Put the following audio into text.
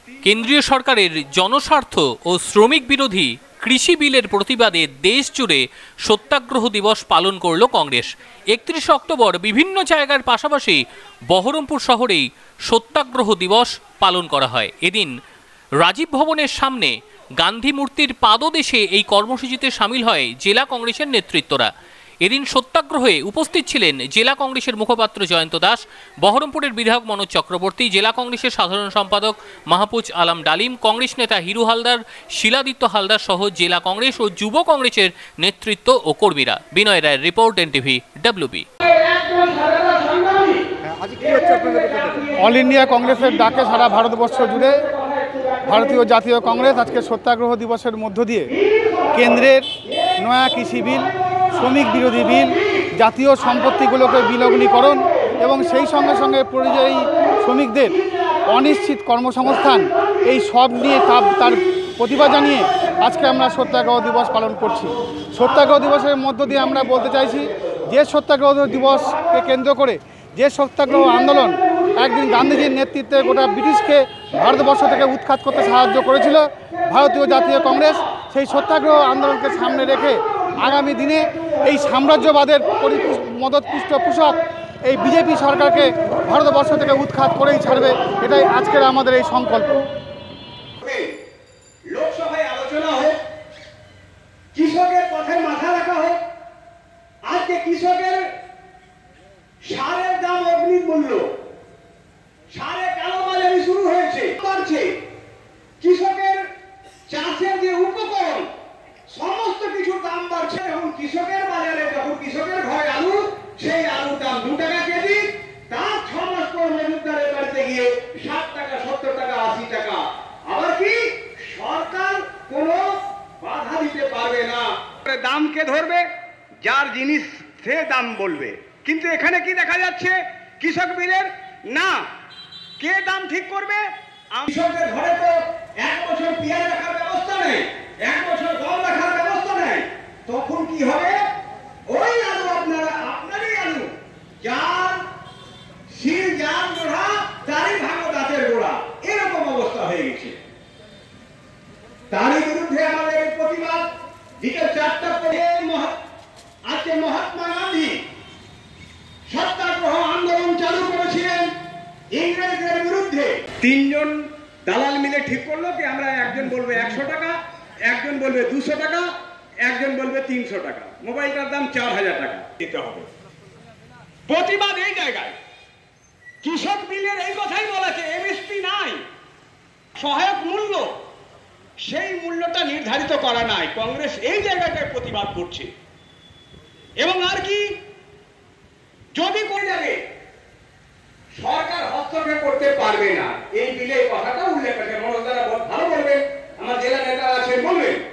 কেন্দ্রীয় সরকারের জনস্বার্থ ও শ্রমিক বিরোধী কৃষি বিলের প্রতিবাদে দেশ জুড়ে সত্যাগ্রহ দিবস পালন করল কংগ্রেস। 31 অক্টোবর বিভিন্ন জায়গার পাশাপাশি বহরমপুর শহরেই সত্যাগ্রহ দিবস পালন করা হয়। এদিন রাজীব ভবনের সামনে গান্ধী মূর্তির পাদদেশে এই কর্মসূচিতে সামিল হয় জেলা কংগ্রেসের নেতৃত্বরা। এদিন সত্যাগ্রহে উপস্থিত ছিলেন জেলা কংগ্রেসের মুখপাত্র জয়ন্ত দাস, বহরমপুরের বিধায়ক মনোজ চক্রবর্তী, জেলা কংগ্রেসের সাধারণ সম্পাদক মাহফুজ আলম ডালিম, কংগ্রেস নেতা হিরু হালদার, শিলাদিত্য হালদার সহ জেলা কংগ্রেস ও যুব কংগ্রেসের নেতৃত্ব ও কর্মীরা। বিনয় রায়ের report, NTV WB। All India কংগ্রেসের ডাকে সারা ভারতবর্ষ জুড়ে ভারতীয় জাতীয় কংগ্রেস আজকে সত্যাগ্রহ দিবসের মধ্য দিয়ে কেন্দ্রের নয়া কৃষি বিল, শ্রমিক বিরোধী বিল, জাতীয় সম্পত্তিগুলোকে বিলগ্নীকরণ এবং সেই সঙ্গে সঙ্গে পরিযায়ী শ্রমিকদের অনিশ্চিত কর্মসংস্থান, এই সব নিয়ে তার প্রতিবাদ জানিয়ে আজকে আমরা সত্যাগ্রহ দিবস পালন করছি। সত্যাগ্রহ দিবসের মধ্য দিয়ে আমরা বলতে চাইছি যে সত্যাগ্রহ দিবসকে কেন্দ্র করে যে সত্যাগ্রহ আন্দোলন একদিন গান্ধীজির নেতৃত্বে গোটা ব্রিটিশকে ভারতবর্ষ থেকে উৎখাত করতে সাহায্য করেছিল ভারতীয় জাতীয় কংগ্রেস, সেই সত্যাগ্রহ আন্দোলনকে সামনে রেখে আগামী দিনে এই সাম্রাজ্যবাদের মদতপুষ্ট পোশাক এই বিজেপি সরকারকে ভারতবর্ষ থেকে উৎখাত করেই ছাড়বে, এটাই আজকের আমাদের এই সংকল্প। লোকসভায় আলোচনা হোক, কৃষকের পথে মাথা রাখা হোক। আজকে কৃষকের সারের দাম অগ্নিমূল্য, সারে কালোবাজারি শুরু হয়েছে, বাড়ছে। কৃষকের চাষের যে উপকরণ সমস্ত কিছুর দাম বাড়ছে। এখন কৃষকের বাজারে যখন কৃষকের ঘরে আলু, সেই আলুর দাম 2 টাকা কেজি, তার 6 মাস পর মজুমদারের বাড়িতে গিয়ে 60 টাকা, 70 টাকা, 80 টাকা। আবার কি সরকার কোনো বাধা দিতে পারবে না, দাম কে ধরবে? যার জিনিস সে দাম বলবে। কিন্তু এখানে কি দেখা যাচ্ছে? কৃষক বিলের না, কে দাম ঠিক করবে? কৃষকের ঘরে তো 1 বছর পেঁয়াজ রাখার ব্যবস্থা নেই, 1 বছর গম রাখার ব্যবস্থা নেই। তখন কি হবে? ওই আলু আপনারই আলু, যার শির যার গোড়া তারই ভাঙো দাঁতের গোড়া, এরকম অবস্থা হয়ে গেছে। তারই বিরুদ্ধে আমাদের প্রতিবাদ। বিকেল 4টা পরে আজকে মহাত্মা গান্ধী সত্যাগ্রহ আন্দোলন চালু করেছিলেন ইংরেজদের বিরুদ্ধে। 3 জন দালাল মিলে ঠিক করলো কি আমরা একজন বলবে 100 টাকা, একজন বলবে 200 টাকা, একজন বলবে 300 টাকা, মোবাইলটার দাম 4000 টাকা দিতে হবে। প্রতিবাদ এই জায়গায়। কৃষক বিলের এই কথাই বলেছে এমএসপি নাই, সহায়ক মূল্য, সেই মূল্যটা নির্ধারিত করা নাই। কংগ্রেস এই জায়গাটায় প্রতিবাদ করছে। এবং আর কি, যদি করে যাবে সরকার হস্তক্ষেপ করতে পারবে না, এই বিলে কথাটা উল্লেখ আছে। মনোজ দ্বারা ভালো বলবেন, আমার জেলা নেতা আছেন বলবেন।